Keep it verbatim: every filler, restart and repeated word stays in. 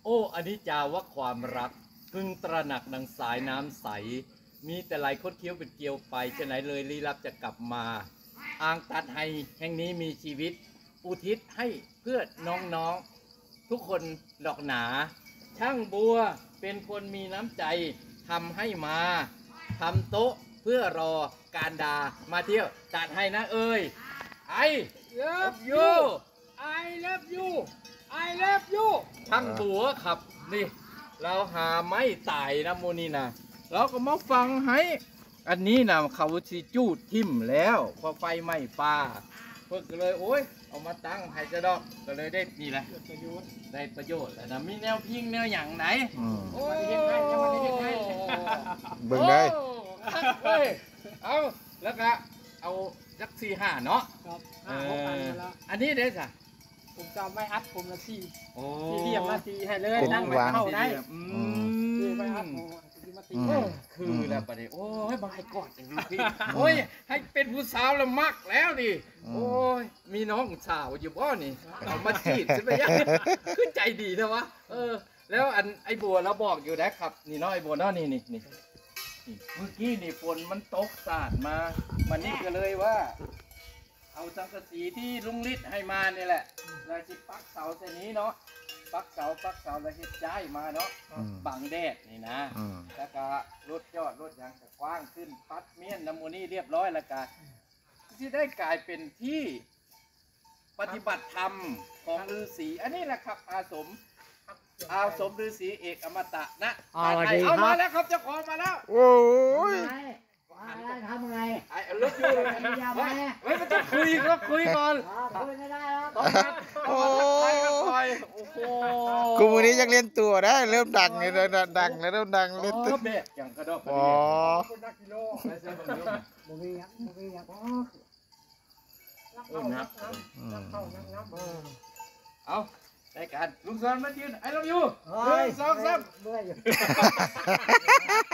โอ้อนิจจาว่าความรักพึงตระหนักดังสายน้ำใสมีแต่ไหลคดเคี้ยวเป็นเกลียวไปฉะไหนเลยลี้ลับจะกลับมาอ่างตัดไฮแห่งนี้มีชีวิตอุทิศให้เพื่อน้องๆทุกคนดอกหนาช่างบัวเป็นคนมีน้ำใจทำให้มาทำโต๊ะเพื่อรอการดามาเที่ยวตัดให้นะเอ้ยไอ love you I love you I love you ช่างบัวครับนี่เราหาไม้ตายนะโมนี่นะเราก็มาฟังให้อันนี้นะเขาสิจูดทิ่มแล้วพอไฟไหม้ป่าเพิ่งเลยโอ้ยเอามาตั้งให้จะดอกก็เลยได้นี่แหละประโยชน์ได้ประโยชน์แล้วนะมีแนวพิงแนวอย่างไหนโอ้ยเบิ่งได้เอาแล้วก็เอาจักสี่ห้าเนาะครับห้าหกอันแล้วอันนี้เด้ค่ะผมจะไม่อัดผมละสี่โอ้สี่เหลี่ยมมาตีให้เลยนั่งไม่เข้าได้อืมไม่อัดผมมาตีคือแล้วประเดี๋ยวโอ้ยบายกอดอย่างนี้โอ้ยให้เป็นผู้สาวละมักแล้วดิโอ้ยมีน้องสาวอยู่บ้านนี่เอามาจีบใช่ไหมยังขึ้นใจดีนะวะเออแล้วอันไอ้บัวเราบอกอยู่นะครับนี่น้องไอ้บัวน้องนี่นี่นี่เมื่อกี้นี่ฝนมันตกสาดมามันนี่ก็เลยว่าเอาสังกะสีที่ลุงฤทธิ์ให้มานี่แหละแล้วจิปักเสาเส้นนี้เนาะปักเสาปักเสาแล้วเฮ็ดจ่ายมาเนาะบังแดดนี่นะแล้วก็รถยอดรถยางจะกว้างขึ้นปัดเมียนน้ำมูนี่เรียบร้อยแล้วกันที่ได้กลายเป็นที่ปฏิบัติธรรมของฤาษีอันนี้แหละครับอาสมอาสมฤาษีเอกอมตะนะเอามาแล้วครับเจ้าของมาแล้วโอ้ยทำไงไอ้รถอยู่เฮ้ยมันต้องคุยก็คุยก่อนคุยไม่ได้แล้วโอ้ยโอ้โหกูมือนี้ยังเล่นตัวได้เริ่มดังเลยดังแล้วเริ่มดังเล่นตัวแบบอย่างกระดกอ๋อบุรีครับบุรีครับเอาได้การลุงสอนมายืนไอ้เราอยู่หนึ่งสองสาม